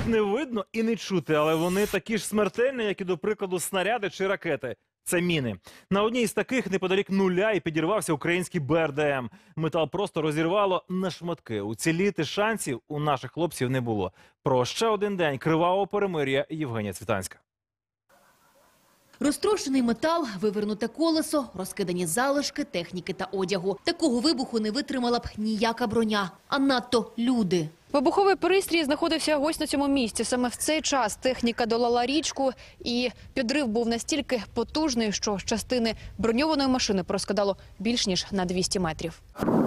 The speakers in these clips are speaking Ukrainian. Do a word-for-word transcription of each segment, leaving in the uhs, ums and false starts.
Їх не видно і не чути, але вони такі ж смертельні, як і, до прикладу, снаряди чи ракети. Це міни. На одній з таких неподалік нуля і підірвався український Б Р Д М. Метал просто розірвало на шматки. Уціліти шансів у наших хлопців не було. Про ще один день кривавого перемир'я Євгенія Цвітанська. Розтрощений метал, вивернуте колесо, розкидані залишки техніки та одягу. Такого вибуху не витримала б ніяка броня, а надто люди. Вибуховий пристрій знаходився ось на цьому місці. Саме в цей час техніка долала річку, і підрив був настільки потужний, що з частини броньованої машини проскидало більш ніж на двісті метрів.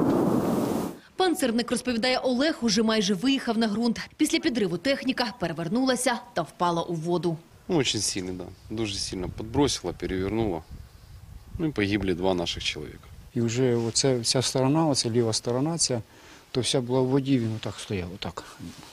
Панцирник, розповідає Олег, уже майже виїхав на ґрунт. Після підриву техніка перевернулася та впала у воду. Ну, очень сильно, да. Дуже сильно подбросило, перевернуло. Ну і погибли два наших чоловіка. І вже оця вся сторона, оця ліва сторона, ця, то вся була в воді, він отак стояв, отак.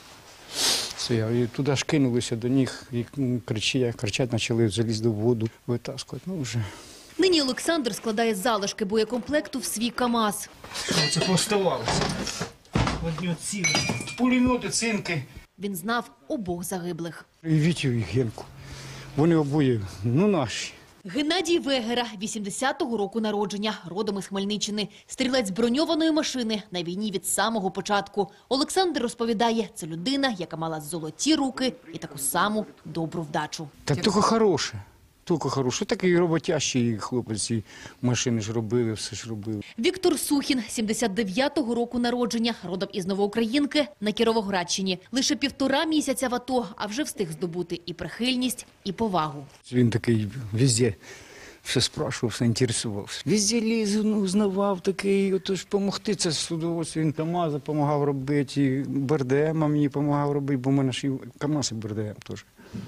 Стояв. І туди ж кинулися до них, і кричать, кричать почали залізти в воду, витаскувати. Ну, вже. Нині Олександр складає залишки боєкомплекту в свій КАМАЗ. Що це поставалося? Одні ці пулемети, цинки. Він знав обох загиблих. І Вітю, і Генку. Вони обоє, ну, наші. Геннадій Вегера, вісімдесятого року народження, родом із Хмельниччини. Стрілець броньованої машини на війні від самого початку. Олександр розповідає, це людина, яка мала золоті руки і таку саму добру вдачу. Та тільки хороше, тільки хороше. Такий роботящий хлопець, і машини ж робили, все ж робили. Віктор Сухін, сімдесят дев'ятого року народження, родом із Новоукраїнки на Кіровоградщині. Лише півтора місяця в АТО, а вже встиг здобути і прихильність, і повагу. Він такий везде все спрашував, все інтересувався. Везде ліз, ну, узнавав такий, отож допомогти. Це з удовольствием. Він КАМАЗ допомагав робити, і Б Р Д М мені допомагав робити, бо в мене ж і КАМАЗ і Б Р Д М теж.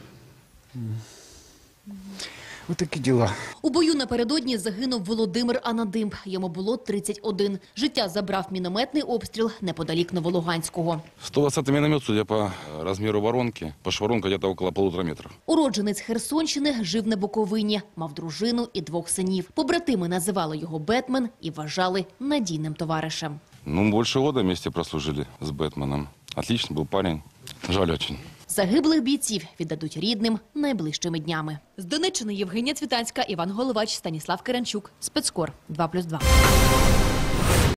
Ось такі діла. У бою напередодні загинув Володимир Анадимб. Йому було тридцять один. Життя забрав мінометний обстріл неподалік Новолуганського. сто двадцятый миномет, судя по размеру воронки, по воронка где-то около полутора метров. Уродженець Херсонщини жив на Буковині, мав дружину і двох синів. Побратими називали його Бетмен і вважали надійним товаришем. Ну, больше года вместе прослужили с Бэтменом. Отличный был парень. Жаль очень. Загиблих бійців віддадуть рідним найближчими днями. З Донеччини Євгенія Цвітанська, Іван Головач, Станіслав Керенчук. Спецкор два плюс два.